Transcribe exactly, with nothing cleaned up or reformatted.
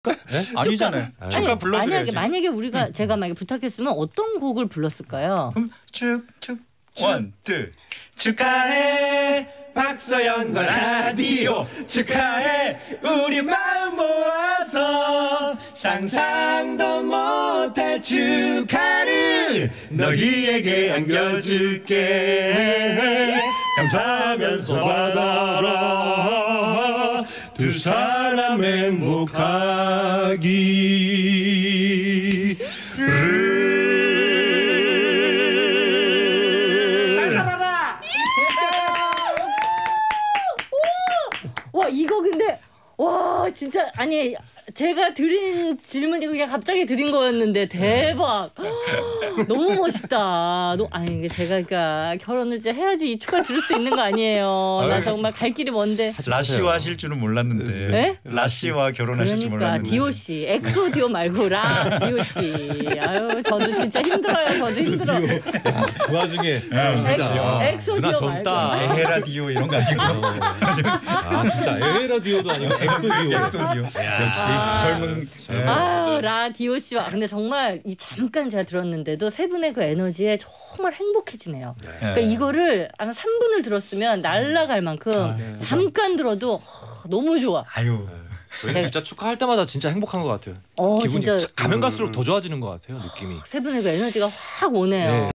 네? 아니잖아요. 축하, 축하 불러드려야지. 만약에 만약에 우리가 음. 제가 만약에 부탁했으면 어떤 곡을 불렀을까요? 그럼 축축 원, 투 축하해 박서연과 라디오 축하해 우리 마음 모아서 상상도 못할 축하를 너희에게 안겨줄게 감사하면서 받아라 두 사람 행복하기 와 이거 근데 와 진짜 아니 제가 드린 질문이 그냥 갑자기 드린 거였는데 대박 너무 멋있다. 너, 아니 이게 제가 그러니까 결혼을 이제 해야지 이 축가 들을 수 있는 거 아니에요. 나 정말 갈 길이 먼데. 라씨와 하실 줄은 몰랐는데. 네? 라씨와 결혼하실 줄 그러니까 몰랐는데. 디오 씨, 엑소 디오 말고 라 디오 씨. 아유 저도 진짜 힘들어요. 저도 힘들어. 그 와중에 엑소, 엑소 누나 디오 젊다. 말고. 에헤라 디오 이런 거 아니고. 아 진짜 에헤라디오도 아니고 엑소디오. 엑소디오. 역시 젊은. 아, 라 디오 씨와 근데 정말 이 잠깐 제가 들었는데도 세 분의 그 에너지에 정말 행복해지네요. 네. 그러니까 이거를 한 삼 분을 들었으면 날아갈 만큼 아, 네. 잠깐 들어도 허, 너무 좋아. 아유. 저희 진짜 축하할 때마다 진짜 행복한 것 같아요. 어, 기분이 진짜 가면 갈수록 더 좋아지는 것 같아요. 느낌이. 세 분의 그 에너지가 확 오네요. 네.